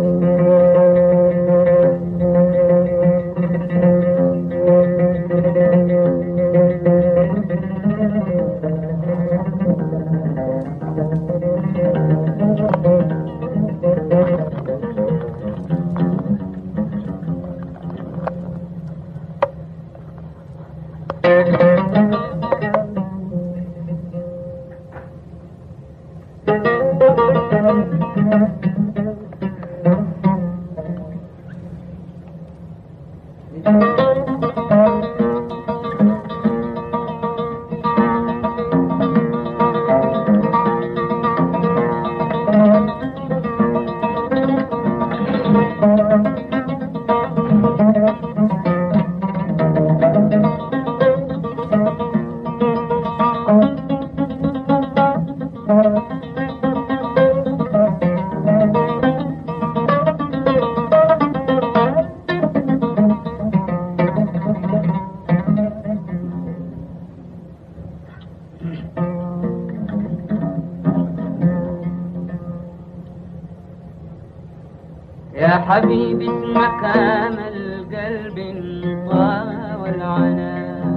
يا حبيبي اسمك امل قلب انطوى والعناء.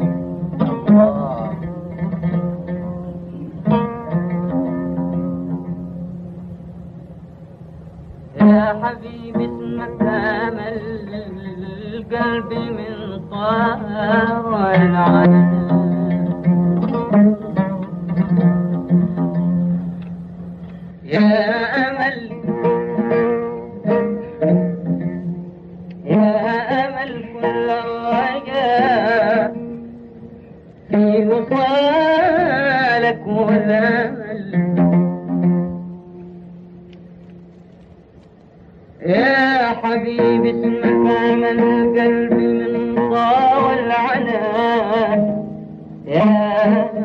يا حبيبي اسمك امل القلب من طوى والعناء. يا امل كل الرجاء في وصالك والامل. يا حبيبي اسمك امل القلب من طوى العناء. يا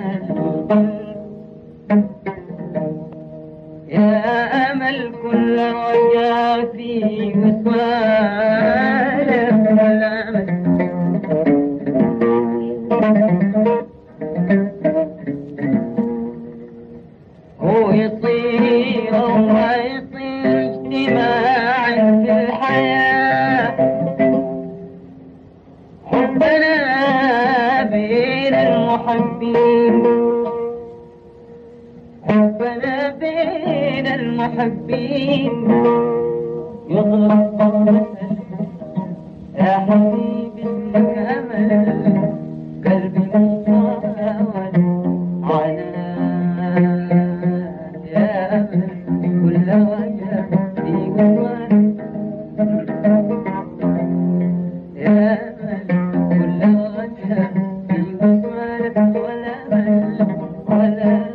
امل كل رجاء في وصالك والامل. هو يطير وما يطير اجتماعا في الحياة. حبنا بين المحبين، حبنا بين المحبين يضرب مثل. يا حبيبي اسمك امل قلبي من طوى والعناء. يا امل كل وجه في وصالك. يا امل كل وجه في وصالك والامل والامل.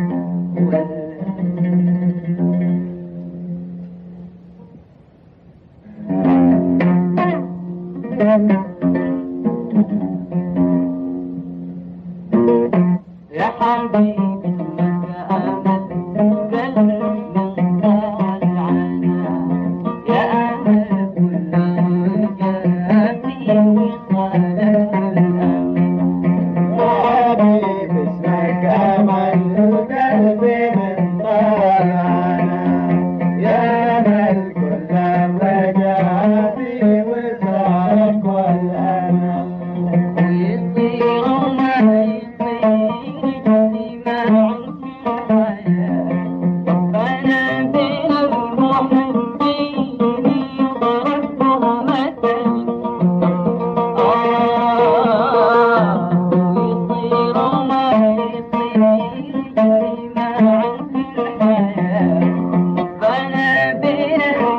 يا حبيبي اسمك امل قلبي من طوى العناء. يا امل كل وجه في وصالك والامل. يا حبيبي اسمك امل قلبي من طوى العناء. يا امل كل وجه في وصالك والامل. ويطير وما يطير اجتماع في الحياة. ربنا بين المحبين يضرب مثل. ويطير وما يطير اجتماع في الحياة. ربنا بين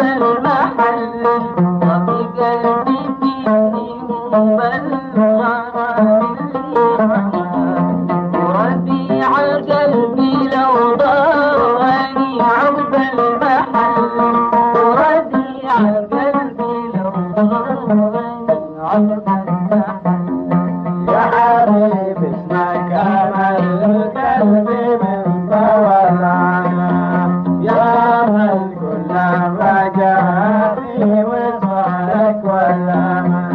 المحل وفي قلبي فيهم بالغرام وربيع القلب لو ضرني عقب المحل وربيع القلب لو ضرني عقب المحل يا حبيب اسمك امل القلب من طولنا يا من كل رجاء في وصالك والامل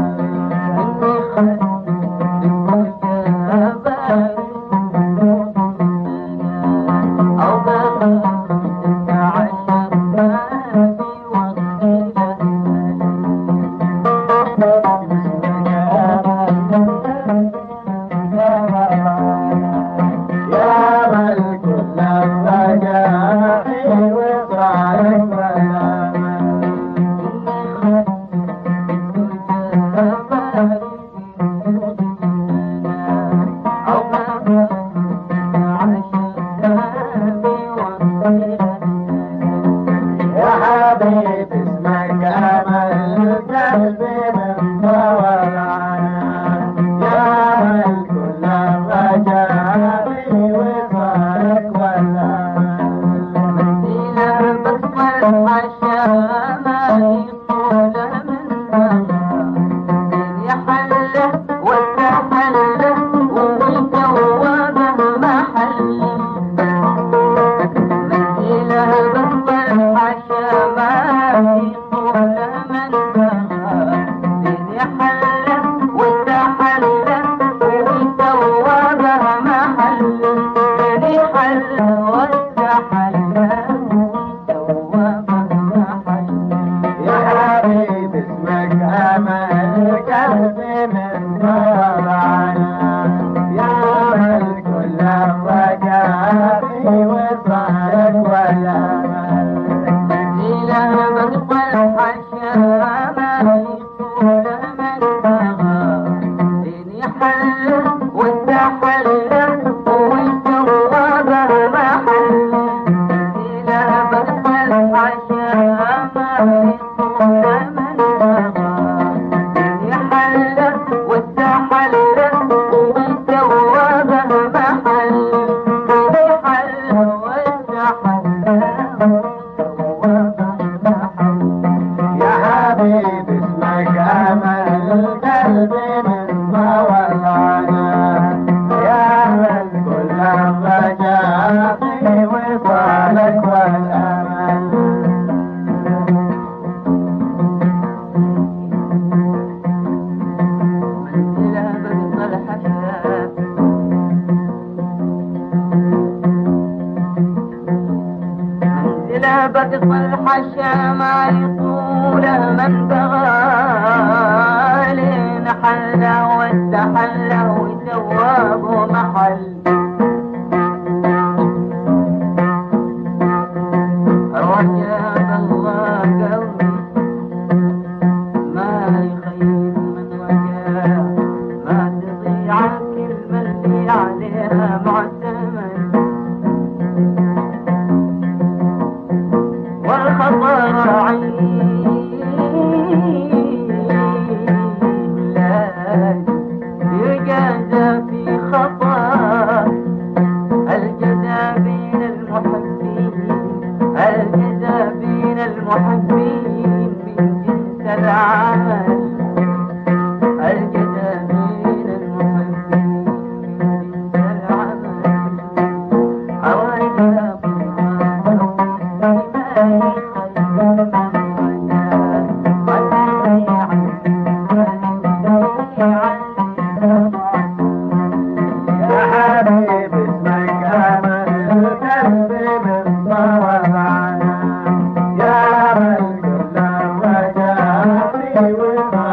Thank you.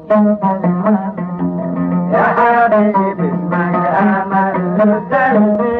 يا حبيبي اسمك أمل قلبي